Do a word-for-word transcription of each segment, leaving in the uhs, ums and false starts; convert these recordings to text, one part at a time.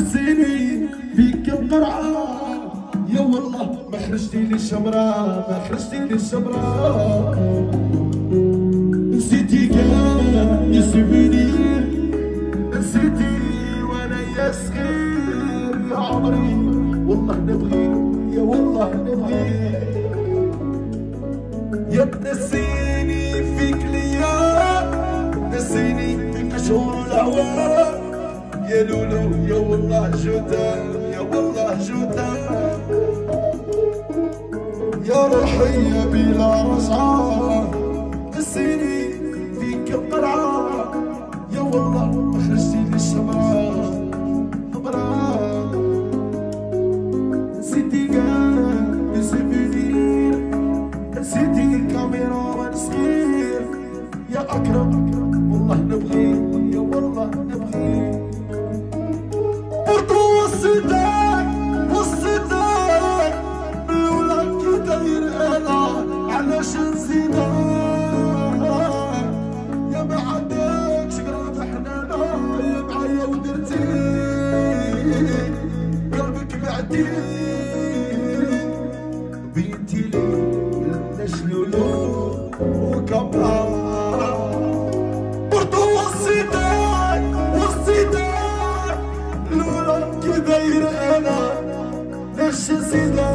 نسيني فيك القرعة يا والله ما خرجتي لي الشمرة ما خرجتي لي الشمرة نسيتي كان يسيبني نسيتي وانا يا صغير يا عمري والله نبغي يا والله نبغي يا تنسيني فيك ليا نسيني فيك شهور العوام يا لولو يا والله جوتا يا والله جوتا يا روحي يا بلا رجعة نسيني فيك القرعة يا والله ما خرجتي لي الشمرة خبرة نسيتي كاع يسيبني نسيتي كاميرا من صغير يا أكرم والله نبغي يا والله نبغي برضو وصيتك وصيتك لولا كي داير انا علاش نزيدك يا ما عندكش قراب حنانة يا معايا ودرتي قلبك بعدي بنتي لي نشلولو وكبرى برضو وصيتك وصيتك لولا كي داير انا ليش نزيدك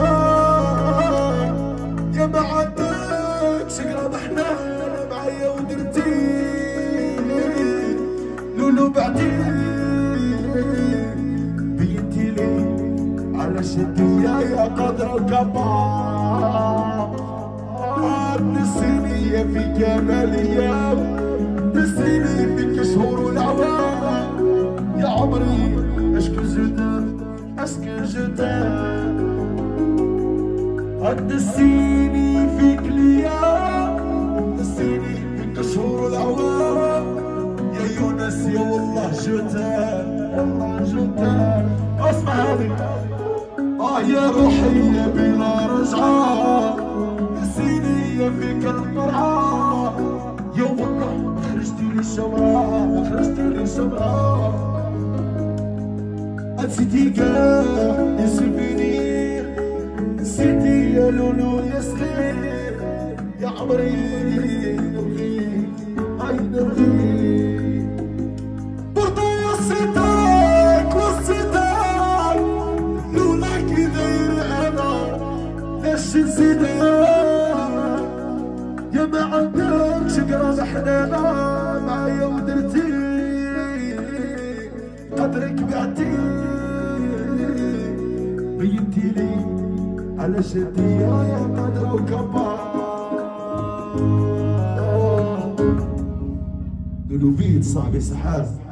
يا ما عندكش قراب حنان معايا ودرتي لولو بعدي بينتي لي علاش انتيا يا قادرة وكبار نسيني يا في جمالية نسيني فيك شهور والعوام يا عمري اشكو جدان اشكو جدان نسيني فيك ليا نسيني فيك شهور والعوام يا يونس يا والله جدان والله جدان اسمع هذه اه يا روحي يا بلا رجعة نسيني يا فيك القرعة يا والله ما خرجتي لي الشمرة ما خرجتي لي الشمرة نسيتي كاع يسيبني نسيتي يا لولو يا صغير يا عمري نبغي اي نبغي برضو وصيتك وصيتك لولا كي داير انا ليش نزيدك يا ما عندكش قراب حنانة معايا ودرتي قدرك بعتي بينتي لي علاش انتيا يا قادرة وكبار قولوا بيت صاحبي سحاب